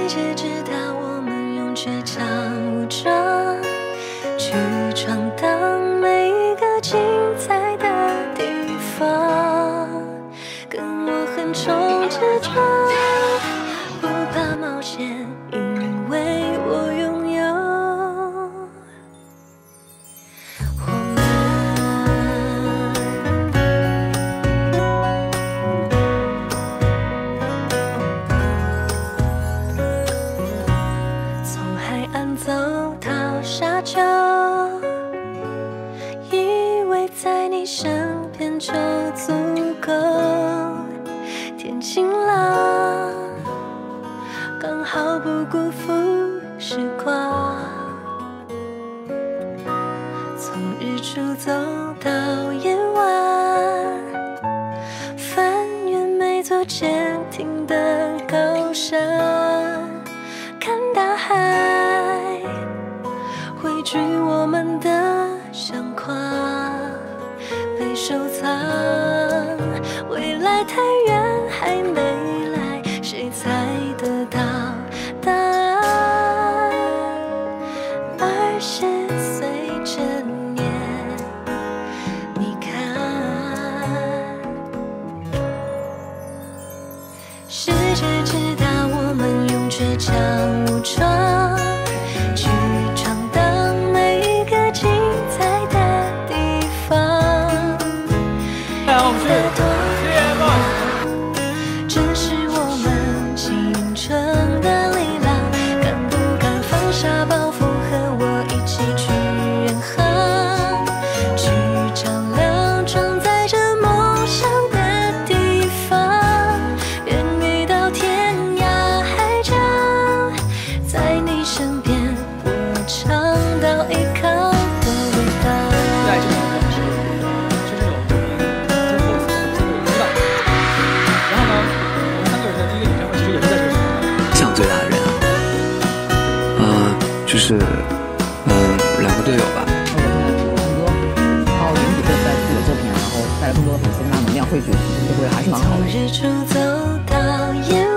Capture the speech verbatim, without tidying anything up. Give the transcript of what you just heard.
界直到我们用倔强武装，去闯荡每一个精彩的地方。跟我横冲直撞，不怕冒险，因为我拥有。我们从海岸走到沙丘，以为在你身边就足够。天晴了，刚好不辜负时光。从日出走到夜晚，翻越每座坚挺的高山，看大海汇聚我们的相框，被收藏。未来太远还没来，谁猜得到答案？二十岁这年，你看，世界知道我们用倔强武装，去闯荡每一个精彩的地方。 来，我们去。 这是我们青春的力量，敢不敢放下包袱，和我一起去远航，去照亮装载着梦想的地方。愿遇到天涯海角，在你身边，我尝到依靠的味道。 最大的人啊，呃，就是，嗯、呃，两个队友吧。 我看到更多靠云体在自己的作品，然后带来更多的粉丝跟他能量汇聚，就会还是蛮好的。 从日出走到夜